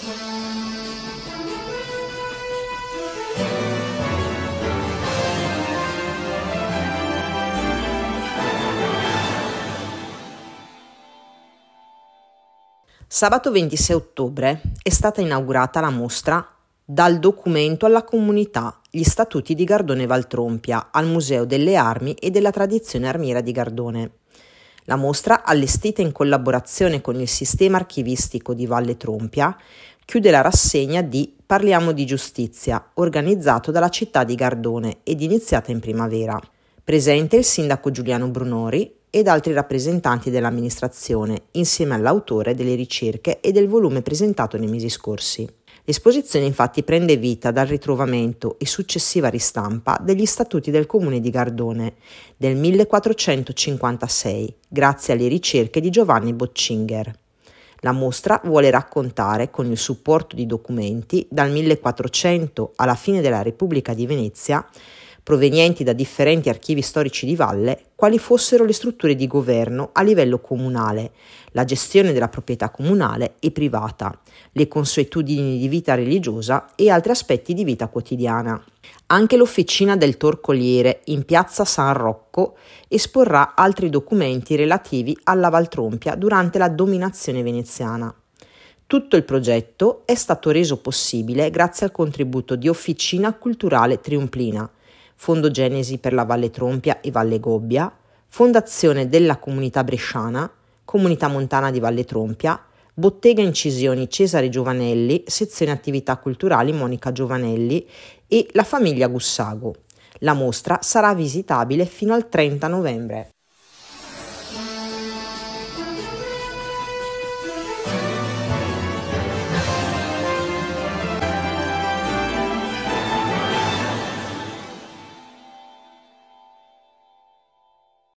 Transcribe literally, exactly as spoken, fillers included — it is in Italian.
Sabato ventisei ottobre è stata inaugurata la mostra Dal documento alla comunità, gli statuti di Gardone Valtrompia al Museo delle Armi e della Tradizione Armiera di Gardone. La mostra, allestita in collaborazione con il sistema archivistico di Valle Trompia, chiude la rassegna di Parliamo di giustizia, organizzato dalla città di Gardone ed iniziata in primavera. Presente il sindaco Giuliano Brunori ed altri rappresentanti dell'amministrazione, insieme all'autore delle ricerche e del volume presentato nei mesi scorsi. L'esposizione infatti prende vita dal ritrovamento e successiva ristampa degli statuti del comune di Gardone del millequattrocentocinquantasei, grazie alle ricerche di Giovanni Botchinger. La mostra vuole raccontare, con il supporto di documenti dal millequattrocento alla fine della Repubblica di Venezia, provenienti da differenti archivi storici di valle, quali fossero le strutture di governo a livello comunale, la gestione della proprietà comunale e privata, le consuetudini di vita religiosa e altri aspetti di vita quotidiana. Anche l'Officina del Torcoliere in piazza San Rocco esporrà altri documenti relativi alla Valtrompia durante la dominazione veneziana. Tutto il progetto è stato reso possibile grazie al contributo di Officina Culturale Triumplina, Fondo Genesi per la Valle Trompia e Valle Gobbia, Fondazione della Comunità Bresciana, Comunità Montana di Valle Trompia, Bottega Incisioni Cesare Giovanelli, Sezione Attività Culturali Monica Giovanelli e la famiglia Gussago. La mostra sarà visitabile fino al trenta novembre.